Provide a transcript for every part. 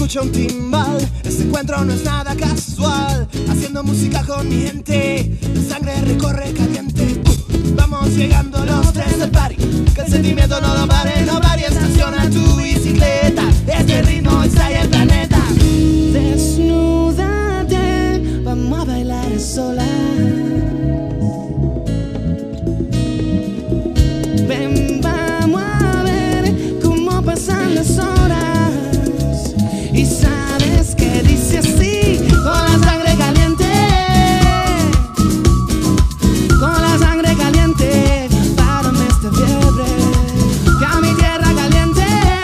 escucho un timbal. Este encuentro no es nada casual. Haciendo música con mi gente, la sangre recorre caliente. Vamos llegando los tres del party, que el sentimiento no lo pare, no pare. Estaciona tu bicicleta, este ritmo estalla el planeta. Desnúdate, vamos a bailar a solas. Ven, vamos a ver cómo pasan las horas. Y sabes que dice así, con la sangre caliente, con la sangre caliente, párame esta fiebre, que a mi tierra caliente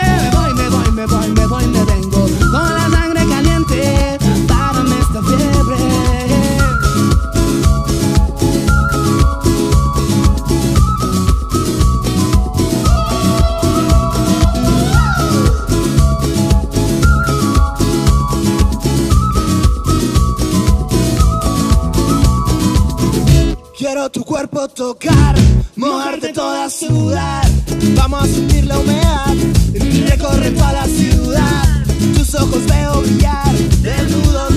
me vengo, con la sangre caliente, párame esta fiebre. Quiero tu cuerpo tocar, mojarte toda, sudar. Vamos a sentir la humedad, recorre toda la ciudad. Tus ojos veo brillar, desnudo